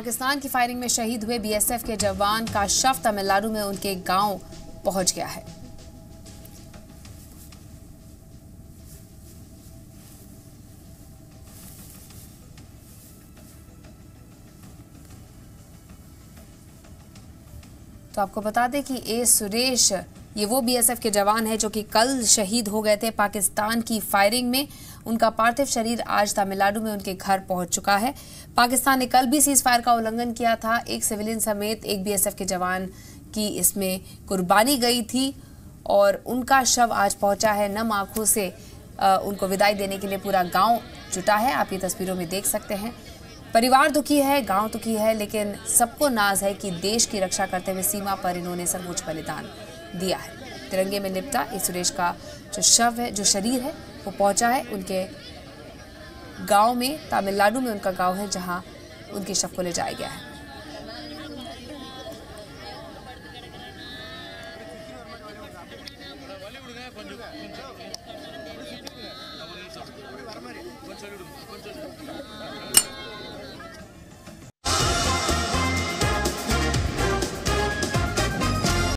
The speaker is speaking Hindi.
पाकिस्तान की फायरिंग में शहीद हुए बीएसएफ के जवान का शव तमिलनाडु में उनके गांव पहुंच गया है। तो आपको बता दें कि ए सुरेश ये वो बीएसएफ के जवान है जो कि कल शहीद हो गए थे पाकिस्तान की फायरिंग में। उनका पार्थिव शरीर आज तमिलनाडु में उनके घर पहुंच चुका है। पाकिस्तान ने कल भी सीज फायर का उल्लंघन किया था। एक सिविलियन समेत एक बीएसएफ के जवान की इसमें कुर्बानी गई थी और उनका शव आज पहुंचा है। नम आंखों से उनको विदाई देने के लिए पूरा गांव जुटा है। आप ये तस्वीरों में देख सकते हैं। परिवार दुखी है, गांव दुखी है, लेकिन सबको नाज है कि देश की रक्षा करते हुए सीमा पर इन्होंने सर्वोच्च बलिदान दिया है। तिरंगे में लिपटा ए सुरेश का जो शव है, जो शरीर है, वो पहुंचा है उनके गांव में। तमिलनाडु में उनका गांव है जहां उनके शव को ले जाया गया है।